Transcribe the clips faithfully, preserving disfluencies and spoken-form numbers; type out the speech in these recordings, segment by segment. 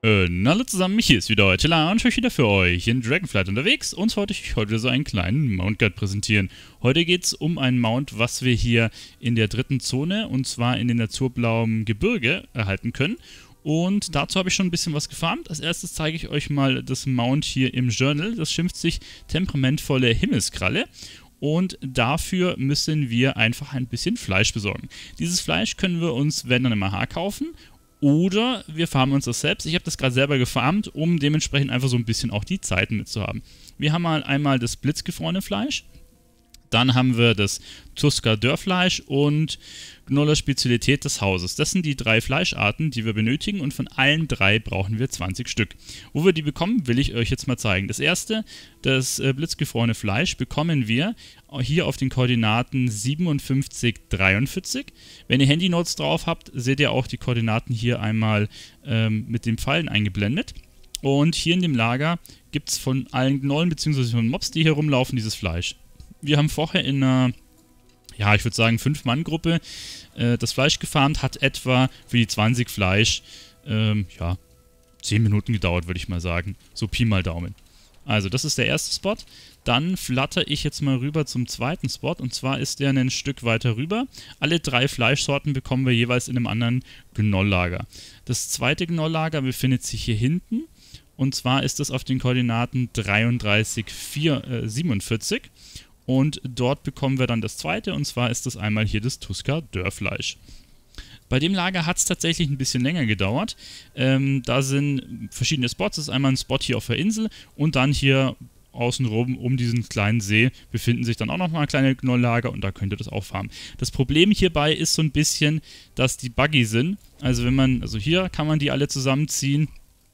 Äh, na hallo zusammen, hier ist wieder euer Tilla und ich bin wieder für euch in Dragonflight unterwegs und wollte ich euch heute so einen kleinen Mount Guide präsentieren. Heute geht es um ein Mount, was wir hier in der dritten Zone und zwar in den naturblauen Gebirge erhalten können. Und dazu habe ich schon ein bisschen was gefarmt. Als erstes zeige ich euch mal das Mount hier im Journal. Das schimpft sich temperamentvolle Himmelskralle. Und dafür müssen wir einfach ein bisschen Fleisch besorgen. Dieses Fleisch können wir uns, wenn dann im A H kaufen. Oder wir farmen uns das selbst. Ich habe das gerade selber gefarmt, um dementsprechend einfach so ein bisschen auch die Zeiten mitzuhaben. Wir haben mal einmal das blitzgefrorene Fleisch. Dann haben wir das Tusker Dörrfleisch und Gnoller Spezialität des Hauses. Das sind die drei Fleischarten, die wir benötigen und von allen drei brauchen wir zwanzig Stück. Wo wir die bekommen, will ich euch jetzt mal zeigen. Das erste, das äh, blitzgefrorene Fleisch, bekommen wir hier auf den Koordinaten siebenundfünfzig dreiundvierzig. Wenn ihr Handynotes drauf habt, seht ihr auch die Koordinaten hier einmal ähm, mit den Pfeilen eingeblendet. Und hier in dem Lager gibt es von allen Gnollen bzw. von Mobs, die hier rumlaufen, dieses Fleisch. Wir haben vorher in einer, ja, ich würde sagen, fünf Mann Gruppe äh, das Fleisch gefarmt, hat etwa für die zwanzig Fleisch, ähm, ja, zehn Minuten gedauert, würde ich mal sagen. So Pi mal Daumen. Also, das ist der erste Spot. Dann flatter ich jetzt mal rüber zum zweiten Spot und zwar ist der ein Stück weiter rüber. Alle drei Fleischsorten bekommen wir jeweils in einem anderen Gnolllager. Das zweite Gnolllager befindet sich hier hinten und zwar ist das auf den Koordinaten dreiunddreißig siebenundvierzig. Und dort bekommen wir dann das zweite, und zwar ist das einmal hier das Tusker Dörrfleisch. Bei dem Lager hat es tatsächlich ein bisschen länger gedauert. Ähm, da sind verschiedene Spots. Das ist einmal ein Spot hier auf der Insel und dann hier außenrum um diesen kleinen See befinden sich dann auch nochmal kleine Gnolllager und da könnt ihr das auch farmen. Das Problem hierbei ist so ein bisschen, dass die buggy sind. Also wenn man, also hier kann man die alle zusammenziehen.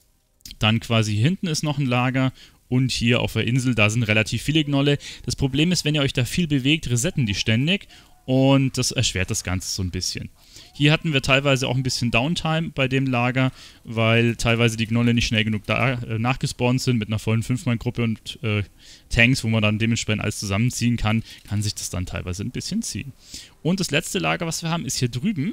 Dann quasi hinten ist noch ein Lager. Und hier auf der Insel, da sind relativ viele Gnolle. Das Problem ist, wenn ihr euch da viel bewegt, resetten die ständig. Und das erschwert das Ganze so ein bisschen. Hier hatten wir teilweise auch ein bisschen Downtime bei dem Lager, weil teilweise die Gnolle nicht schnell genug da, äh, nachgespawnt sind mit einer vollen fünf Mann Gruppe und äh, Tanks, wo man dann dementsprechend alles zusammenziehen kann, kann sich das dann teilweise ein bisschen ziehen. Und das letzte Lager, was wir haben, ist hier drüben.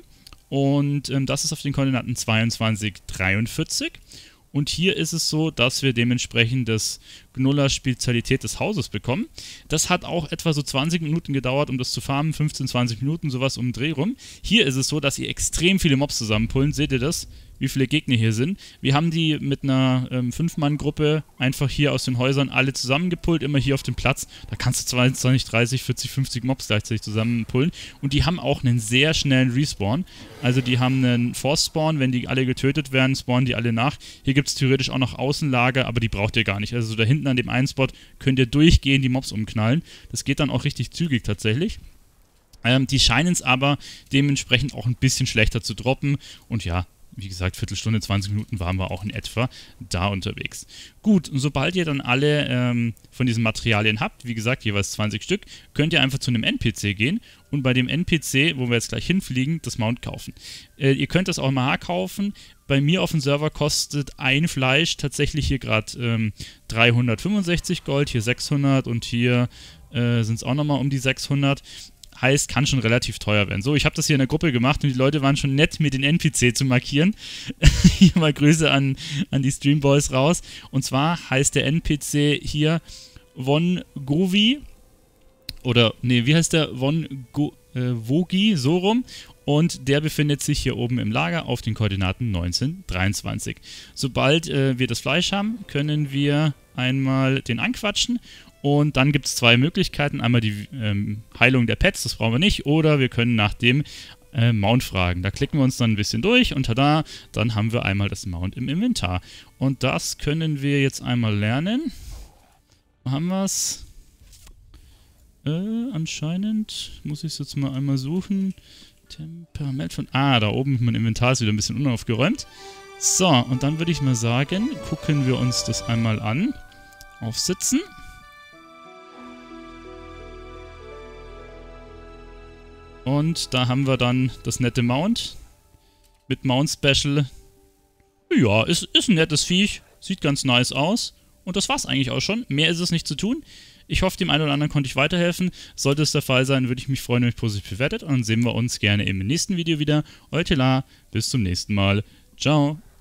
Und ähm, das ist auf den Koordinaten zweiundzwanzig dreiundvierzig. Und hier ist es so, dass wir dementsprechend das Gnoller Spezialität des Hauses bekommen. Das hat auch etwa so zwanzig Minuten gedauert, um das zu farmen, fünfzehn, zwanzig Minuten, sowas um den Dreh rum. Hier ist es so, dass ihr extrem viele Mobs zusammenpullen. Seht ihr das? Wie viele Gegner hier sind. Wir haben die mit einer ähm, fünf Mann Gruppe einfach hier aus den Häusern alle zusammengepullt, immer hier auf dem Platz. Da kannst du zwanzig, dreißig, vierzig, fünfzig Mobs gleichzeitig zusammenpullen. Und die haben auch einen sehr schnellen Respawn. Also die haben einen Force-Spawn, wenn die alle getötet werden, spawnen die alle nach. Hier gibt es theoretisch auch noch Außenlager, aber die braucht ihr gar nicht. Also da hinten an dem einen Spot könnt ihr durchgehend die Mobs umknallen. Das geht dann auch richtig zügig tatsächlich. Ähm, die scheinen es aber dementsprechend auch ein bisschen schlechter zu droppen. Und ja, wie gesagt, Viertelstunde, zwanzig Minuten waren wir auch in etwa da unterwegs. Gut, und sobald ihr dann alle ähm, von diesen Materialien habt, wie gesagt, jeweils zwanzig Stück, könnt ihr einfach zu einem N P C gehen und bei dem N P C, wo wir jetzt gleich hinfliegen, das Mount kaufen. Äh, ihr könnt das auch im A H kaufen. Bei mir auf dem Server kostet ein Fleisch tatsächlich hier gerade ähm, dreihundertfünfundsechzig Gold, hier sechshundert und hier äh, sind es auch nochmal um die sechshundert. Heißt, kann schon relativ teuer werden. So, ich habe das hier in der Gruppe gemacht und die Leute waren schon nett, mir den N P C zu markieren. Hier mal Grüße an, an die Streamboys raus. Und zwar heißt der N P C hier Von Govi. Oder, nee, wie heißt der? Von Go, äh, Vogi, so rum. Und der befindet sich hier oben im Lager auf den Koordinaten neunzehn dreiundzwanzig. Sobald äh, wir das Fleisch haben, können wir einmal den anquatschen. Und dann gibt es zwei Möglichkeiten. Einmal die ähm, Heilung der Pets, das brauchen wir nicht. Oder wir können nach dem äh, Mount fragen. Da klicken wir uns dann ein bisschen durch und tada, dann haben wir einmal das Mount im Inventar. Und das können wir jetzt einmal lernen. Wo haben wir es? Äh, anscheinend muss ich es jetzt mal einmal suchen. Temperament von... Ah, da oben mein Inventar ist wieder ein bisschen unaufgeräumt. So, und dann würde ich mal sagen, gucken wir uns das einmal an. Aufsitzen. Und da haben wir dann das nette Mount mit Mount Special. Ja, ist, ist ein nettes Viech. Sieht ganz nice aus. Und das war's eigentlich auch schon. Mehr ist es nicht zu tun. Ich hoffe, dem einen oder anderen konnte ich weiterhelfen. Sollte es der Fall sein, würde ich mich freuen, wenn ihr euch positiv bewertet. Und dann sehen wir uns gerne im nächsten Video wieder. Euer Tilla, bis zum nächsten Mal. Ciao.